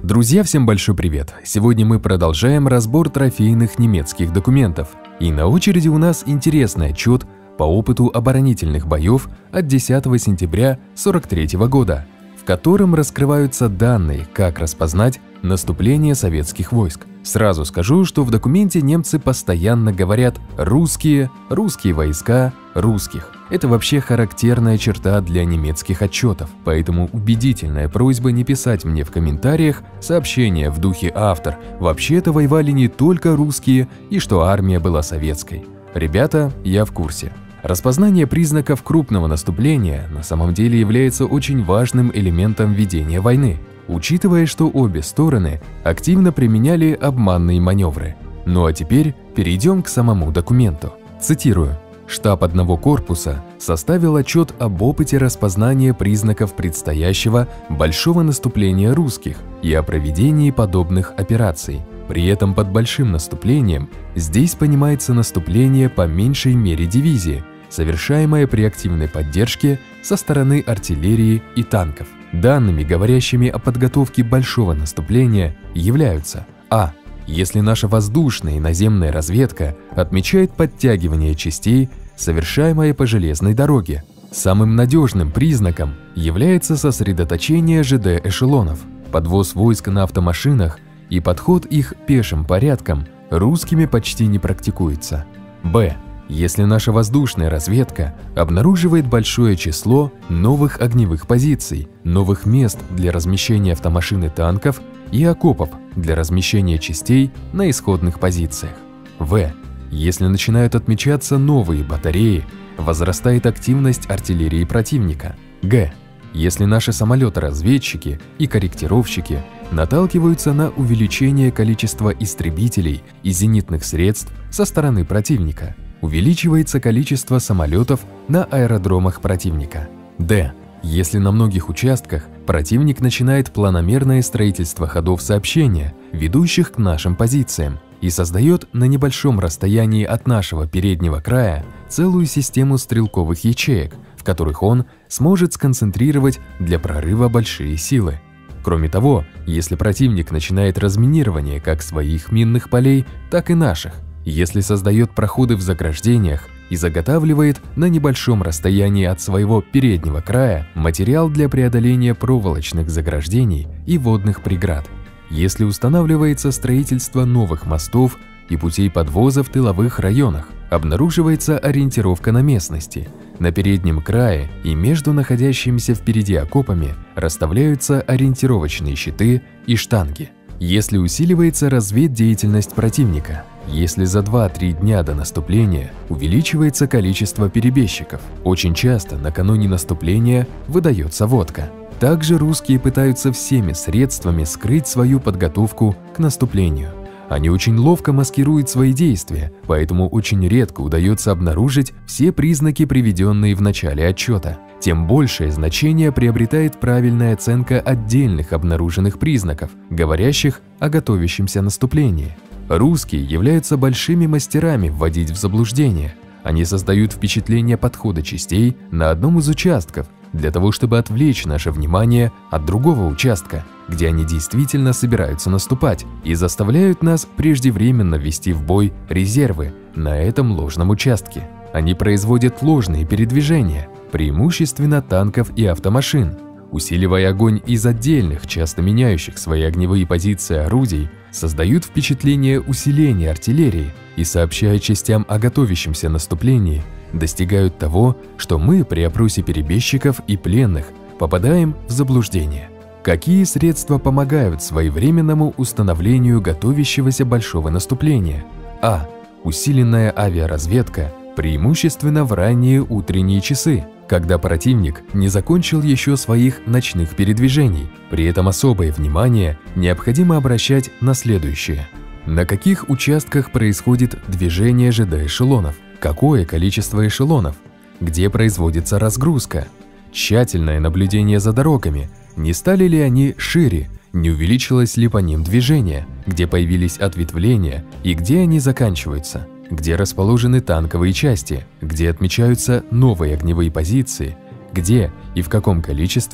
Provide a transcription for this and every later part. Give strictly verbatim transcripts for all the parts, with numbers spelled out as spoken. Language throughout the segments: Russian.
Друзья, всем большой привет! Сегодня мы продолжаем разбор трофейных немецких документов. И на очереди у нас интересный отчет по опыту оборонительных боев от десятого сентября сорок третьего года, в котором раскрываются данные, как распознать наступление советских войск. Сразу скажу, что в документе немцы постоянно говорят «русские», «русские войска», «русских». Это вообще характерная черта для немецких отчетов, поэтому убедительная просьба не писать мне в комментариях сообщения в духе «автор, вообще-то воевали не только русские и что армия была советской». Ребята, я в курсе. Распознание признаков крупного наступления на самом деле является очень важным элементом ведения войны, учитывая, что обе стороны активно применяли обманные маневры. Ну а теперь перейдем к самому документу. Цитирую. Штаб одного корпуса составил отчет об опыте распознания признаков предстоящего большого наступления русских и о проведении подобных операций. При этом под большим наступлением здесь понимается наступление по меньшей мере дивизии, совершаемое при активной поддержке со стороны артиллерии и танков. Данными, говорящими о подготовке большого наступления, являются а. Если наша воздушная и наземная разведка отмечает подтягивание частей, совершаемое по железной дороге. Самым надежным признаком является сосредоточение ЖД-эшелонов, подвоз войск на автомашинах и подход их пешим порядком русскими почти не практикуется. Б. Если наша воздушная разведка обнаруживает большое число новых огневых позиций, новых мест для размещения автомашин и танков и окопов для размещения частей на исходных позициях. В. Если начинают отмечаться новые батареи, возрастает активность артиллерии противника. Г. Если наши самолеты-разведчики и корректировщики наталкиваются на увеличение количества истребителей и зенитных средств со стороны противника, увеличивается количество самолетов на аэродромах противника. Д. Если на многих участках противник начинает планомерное строительство ходов сообщения, ведущих к нашим позициям, и создает на небольшом расстоянии от нашего переднего края целую систему стрелковых ячеек, в которых он сможет сконцентрировать для прорыва большие силы. Кроме того, если противник начинает разминирование как своих минных полей, так и наших, если создает проходы в заграждениях и заготавливает на небольшом расстоянии от своего переднего края материал для преодоления проволочных заграждений и водных преград, если устанавливается строительство новых мостов и путей подвоза в тыловых районах, обнаруживается ориентировка на местности, на переднем крае и между находящимися впереди окопами расставляются ориентировочные щиты и штанги, если усиливается разведдеятельность противника, если за два-три дня до наступления увеличивается количество перебежчиков. Очень часто накануне наступления выдается водка. Также русские пытаются всеми средствами скрыть свою подготовку к наступлению. Они очень ловко маскируют свои действия, поэтому очень редко удается обнаружить все признаки, приведенные в начале отчета. Тем большее значение приобретает правильная оценка отдельных обнаруженных признаков, говорящих о готовящемся наступлении. Русские являются большими мастерами вводить в заблуждение. Они создают впечатление подхода частей на одном из участков для того, чтобы отвлечь наше внимание от другого участка, где они действительно собираются наступать, и заставляют нас преждевременно ввести в бой резервы на этом ложном участке. Они производят ложные передвижения, преимущественно танков и автомашин, усиливая огонь из отдельных, часто меняющих свои огневые позиции орудий, создают впечатление усиления артиллерии и, сообщая частям о готовящемся наступлении, достигают того, что мы при опросе перебежчиков и пленных попадаем в заблуждение. Какие средства помогают своевременному установлению готовящегося большого наступления? А. Усиленная авиаразведка, преимущественно в ранние утренние часы, когда противник не закончил еще своих ночных передвижений. При этом особое внимание необходимо обращать на следующее. На каких участках происходит движение ЖД-эшелонов? Какое количество эшелонов? Где производится разгрузка? Тщательное наблюдение за дорогами. Не стали ли они шире? Не увеличилось ли по ним движение? Где появились ответвления и где они заканчиваются? Где расположены танковые части? Где отмечаются новые огневые позиции? Где и в каком количестве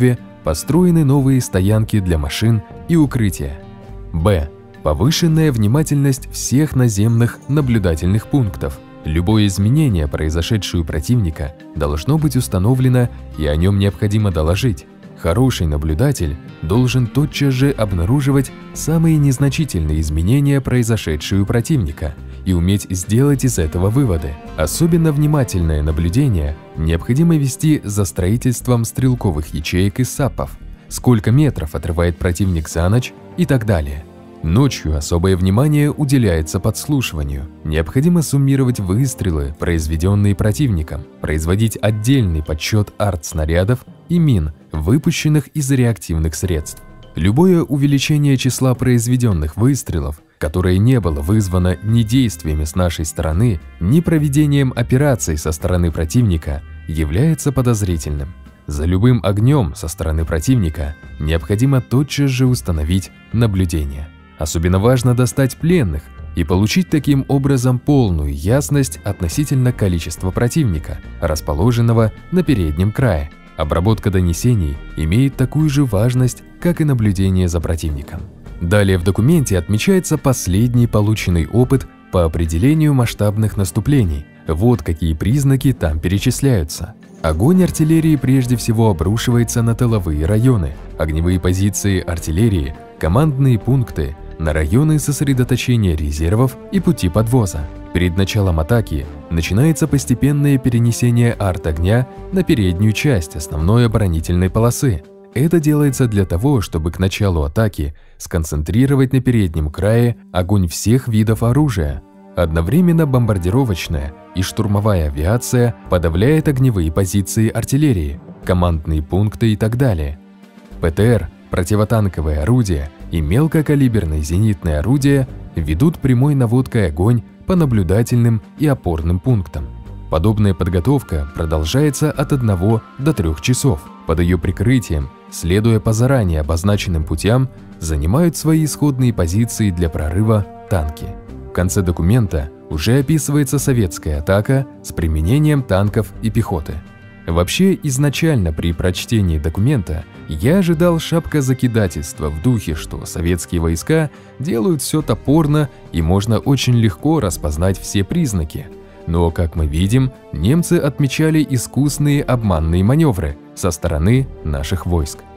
Построены новые стоянки для машин и укрытия. Б. Повышенная внимательность всех наземных наблюдательных пунктов. Любое изменение, произошедшее у противника, должно быть установлено, и о нем необходимо доложить. Хороший наблюдатель должен тотчас же обнаруживать самые незначительные изменения, произошедшие у противника, и уметь сделать из этого выводы. Особенно внимательное наблюдение необходимо вести за строительством стрелковых ячеек и САПов, сколько метров отрывает противник за ночь и так далее. Ночью особое внимание уделяется подслушиванию. Необходимо суммировать выстрелы, произведенные противником, производить отдельный подсчет артснарядов и мин, выпущенных из реактивных средств. Любое увеличение числа произведенных выстрелов, которое не было вызвано ни действиями с нашей стороны, ни проведением операций со стороны противника, является подозрительным. За любым огнем со стороны противника необходимо тотчас же установить наблюдение. Особенно важно достать пленных и получить таким образом полную ясность относительно количества противника, расположенного на переднем крае. Обработка донесений имеет такую же важность, как и наблюдение за противником. Далее в документе отмечается последний полученный опыт по определению масштабных наступлений. Вот какие признаки там перечисляются. Огонь артиллерии прежде всего обрушивается на тыловые районы, огневые позиции артиллерии, командные пункты, на районы сосредоточения резервов и пути подвоза. Перед началом атаки начинается постепенное перенесение арт-огня на переднюю часть основной оборонительной полосы. Это делается для того, чтобы к началу атаки сконцентрировать на переднем крае огонь всех видов оружия. Одновременно бомбардировочная и штурмовая авиация подавляет огневые позиции артиллерии, командные пункты и так далее. ПТР, противотанковые орудия и мелкокалиберные зенитные орудия ведут прямой наводкой огонь по наблюдательным и опорным пунктам. Подобная подготовка продолжается от одного до трёх часов. Под ее прикрытием, следуя по заранее обозначенным путям, занимают свои исходные позиции для прорыва танки. В конце документа уже описывается советская атака с применением танков и пехоты. Вообще, изначально при прочтении документа я ожидал шапкозакидательства в духе, что советские войска делают все топорно и можно очень легко распознать все признаки. Но, как мы видим, немцы отмечали искусные обманные маневры со стороны наших войск.